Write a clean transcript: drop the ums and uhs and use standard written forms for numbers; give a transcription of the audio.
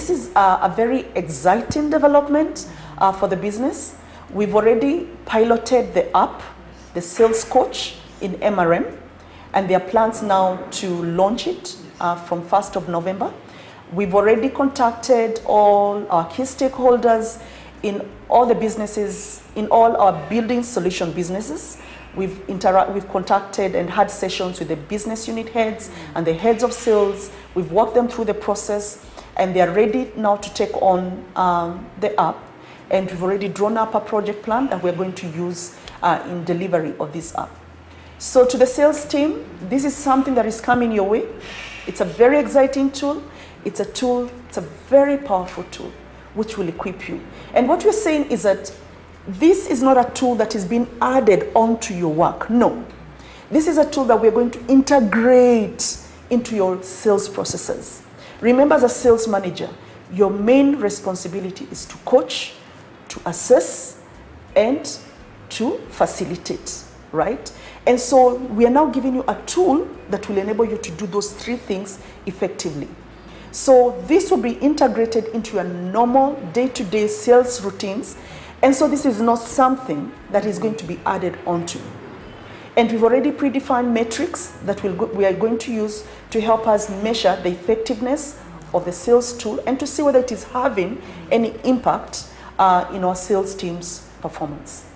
this is a very exciting development for the business. We've already piloted the app, the Sales Coach in MRM, and there are plans now to launch it from 1st of November. We've already contacted all our key stakeholders in all the businesses, in all our building solution businesses. We've contacted and had sessions with the business unit heads and the heads of sales. We've walked them through the process, and they are ready now to take on the app. And we've already drawn up a project plan that we're going to use in delivery of this app. So to the sales team, this is something that is coming your way. It's a very exciting tool. It's a very powerful tool, which will equip you. And what we're saying is that this is not a tool that is being added onto your work. No. This is a tool that we're going to integrate into your sales processes. Remember, as a sales manager, your main responsibility is to coach, to assess, and to facilitate, right? And so we are now giving you a tool that will enable you to do those three things effectively. So this will be integrated into your normal day-to-day sales routines. And so this is not something that is going to be added onto. And we've already predefined metrics that we are going to use to help us measure the effectiveness of the sales tool and to see whether it is having any impact in our sales team's performance.